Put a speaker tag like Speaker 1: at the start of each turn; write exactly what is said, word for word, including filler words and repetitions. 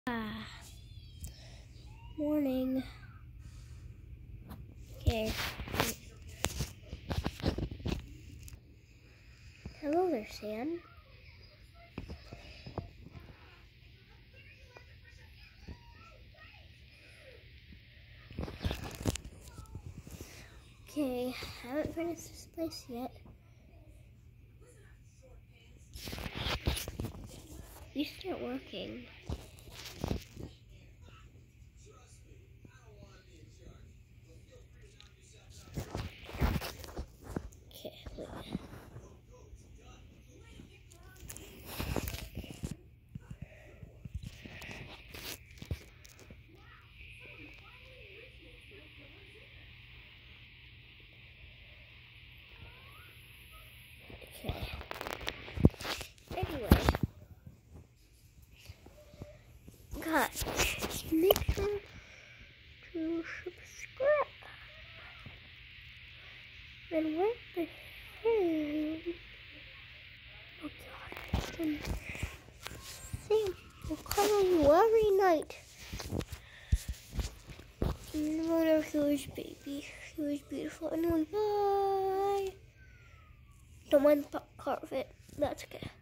Speaker 1: Ah, morning. Okay. Hello there, Sam. Okay, I haven't finished this place yet. You start working. Okay, wait. Okay. Anyway, guys, make sure to subscribe. And what the hell? Oh god, Sam will cuddle you every night. What a huge baby. He was beautiful. Anyway, bye. Don't mind the part of it. That's okay.